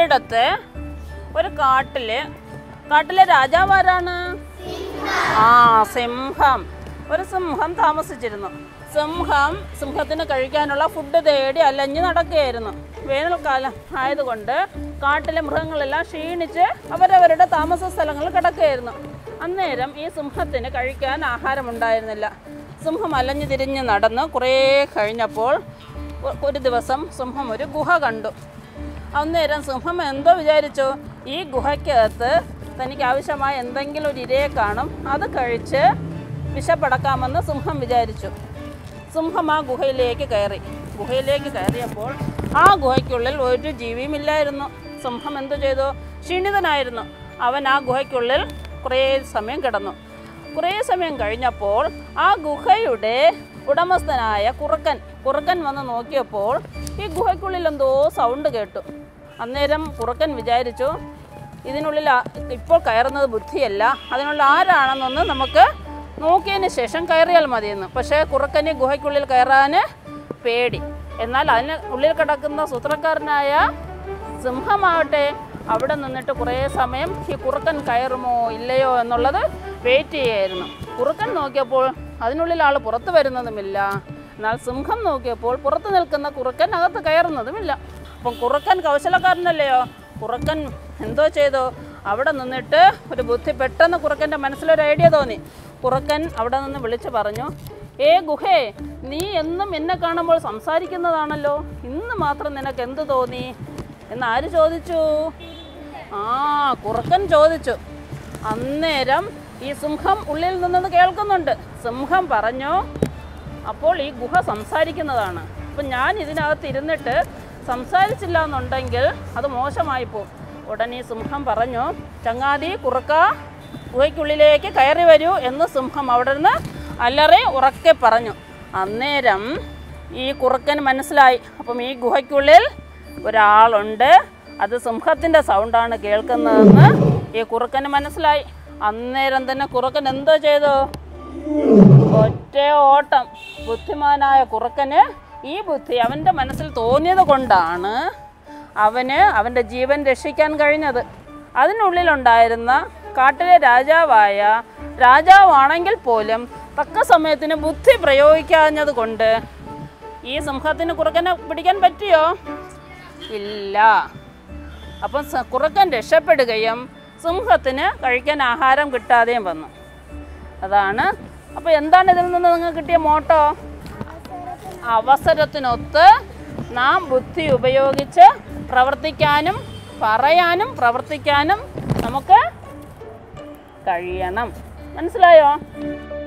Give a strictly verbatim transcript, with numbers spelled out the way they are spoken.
ഒരിടത്ത് ഒരു കാട്ടില് കാട്ടിലെ രാജാവാരാണ്? ആ സിംഹം. ഒരു സിംഹം താമസിച്ചിരുന്നു. സിംഹം സിംഹത്തിന് കഴിക്കാനുള്ള ഫുഡ് തേടി അലഞ്ഞ് നടക്കുകയായിരുന്നു. വേനൽക്കാലം ആയതുകൊണ്ട് കാട്ടിലെ മൃഗങ്ങളെല്ലാം ക്ഷീണിച്ച് അവരവരുടെ താമസ സ്ഥലങ്ങളിൽ കിടക്കുകയായിരുന്നു. അന്നേരം ഈ സിംഹത്തിന് കഴിക്കാൻ ആഹാരമുണ്ടായിരുന്നില്ല. സിംഹം അലഞ്ഞു തിരിഞ്ഞ് നടന്ന് കുറേ കഴിഞ്ഞപ്പോൾ ഒരു ദിവസം സിംഹം ഒരു ഗുഹ കണ്ടു. അന്നേരം സിംഹം എന്തോ വിചാരിച്ചു, ഈ ഗുഹയ്ക്കകത്ത് തനിക്ക് ആവശ്യമായ എന്തെങ്കിലും ഒരു ഇരയെ കാണും, അത് കഴിച്ച് വിശപ്പടക്കാമെന്ന് സിംഹം വിചാരിച്ചു. സിംഹം ആ ഗുഹയിലേക്ക് കയറി. ഗുഹയിലേക്ക് കയറിയപ്പോൾ ആ ഗുഹയ്ക്കുള്ളിൽ ഒരു ജീവിയുമില്ലായിരുന്നു. സിംഹം എന്തു ചെയ്തു? ക്ഷീണിതനായിരുന്നു. അവൻ ആ ഗുഹയ്ക്കുള്ളിൽ കുറേ സമയം കിടന്നു. കുറേ സമയം കഴിഞ്ഞപ്പോൾ ആ ഗുഹയുടെ ഉടമസ്ഥനായ കുറുക്കൻ കുറുക്കൻ വന്ന് നോക്കിയപ്പോൾ ഈ ഗുഹയ്ക്കുള്ളിൽ എന്തോ സൗണ്ട് കേട്ടു. അന്നേരം കുറുക്കൻ വിചാരിച്ചു, ഇതിനുള്ളിൽ ഇപ്പോൾ കയറുന്നത് ബുദ്ധിയല്ല, അതിനുള്ള ആരാണെന്നൊന്ന് നമുക്ക് നോക്കിയതിന് ശേഷം കയറിയാൽ മതിയെന്ന്. പക്ഷേ കുറുക്കന് ഗുഹയ്ക്കുള്ളിൽ കയറാൻ പേടി. എന്നാൽ അതിന് ഉള്ളിൽ കിടക്കുന്ന സൂത്രക്കാരനായ സിംഹമാവട്ടെ അവിടെ നിന്നിട്ട് കുറേ സമയം ഈ കുറുക്കൻ കയറുമോ ഇല്ലയോ എന്നുള്ളത് വെയിറ്റ് ചെയ്യായിരുന്നു. കുറുക്കൻ നോക്കിയപ്പോൾ അതിനുള്ളിൽ ആൾ പുറത്ത് വരുന്നതുമില്ല. എന്നാൽ സിംഹം നോക്കിയപ്പോൾ പുറത്ത് നിൽക്കുന്ന കുറുക്കൻ അകത്ത് കയറുന്നതുമില്ല. അപ്പം കുറുക്കൻ കൗശലക്കാരനല്ലയോ. കുറുക്കൻ എന്തോ ചെയ്തു? അവിടെ നിന്നിട്ട് ഒരു ബുദ്ധി, പെട്ടെന്ന് കുറുക്കൻ്റെ മനസ്സിലൊരു ഐഡിയ തോന്നി. കുറുക്കൻ അവിടെ നിന്ന് വിളിച്ചു പറഞ്ഞു, ഏ ഗുഹേ, നീ എന്നും എന്നെ കാണുമ്പോൾ സംസാരിക്കുന്നതാണല്ലോ, ഇന്ന് മാത്രം നിനക്ക് എന്ത് തോന്നി എന്ന് ആര് ചോദിച്ചു? ആ കുറുക്കൻ ചോദിച്ചു. അന്നേരം ഈ സിംഹം ഉള്ളിൽ നിന്നത് കേൾക്കുന്നുണ്ട്. സിംഹം പറഞ്ഞു, അപ്പോൾ ഈ ഗുഹ സംസാരിക്കുന്നതാണ്. അപ്പം ഞാൻ ഇതിനകത്ത് ഇരുന്നിട്ട് സംസാരിച്ചില്ല എന്നുണ്ടെങ്കിൽ അത് മോശമായി പോകും. ഉടനെ സിംഹം പറഞ്ഞു, ചങ്ങാതി കുറുക്ക, ഗുഹയ്ക്കുള്ളിലേക്ക് കയറി വരൂ എന്ന് സിംഹം അവിടെ നിന്ന് അലറി ഉറക്കെ പറഞ്ഞു. അന്നേരം ഈ കുറുക്കന് മനസ്സിലായി, അപ്പം ഈ ഗുഹയ്ക്കുള്ളിൽ ഒരാളുണ്ട്, അത് സിംഹത്തിൻ്റെ സൗണ്ടാണ് കേൾക്കുന്നതെന്ന് ഈ കുറുക്കന് മനസ്സിലായി. അന്നേരം തന്നെ കുറുക്കൻ എന്തോ ചെയ്തു? ഒറ്റ ഓട്ടം. ബുദ്ധിമാനായ കുറുക്കന് ഈ ബുദ്ധി അവൻ്റെ മനസ്സിൽ തോന്നിയത് കൊണ്ടാണ് അവന് അവൻ്റെ ജീവൻ രക്ഷിക്കാൻ കഴിഞ്ഞത്. അതിനുള്ളിലുണ്ടായിരുന്ന കാട്ടിലെ രാജാവായ രാജാവാണെങ്കിൽ പോലും തക്ക സമയത്തിന് ബുദ്ധി പ്രയോഗിക്കാഞ്ഞത് കൊണ്ട് ഈ സിംഹത്തിന് കുറുക്കനെ പിടിക്കാൻ പറ്റിയോ? ഇല്ല. അപ്പം കുറുക്കൻ രക്ഷപ്പെടുകയും സിംഹത്തിന് കഴിക്കാൻ ആഹാരം കിട്ടാതെയും വന്നു. അതാണ്. അപ്പോൾ എന്താണ് ഇതിൽ നിന്ന് നിങ്ങൾക്ക് കിട്ടിയ മോട്ടോ? അവസരത്തിനൊത്ത് നാം ബുദ്ധി ഉപയോഗിച്ച് പ്രവർത്തിക്കാനും പറയാനും പ്രവർത്തിക്കാനും നമുക്ക് കഴിയണം. മനസ്സിലായോ?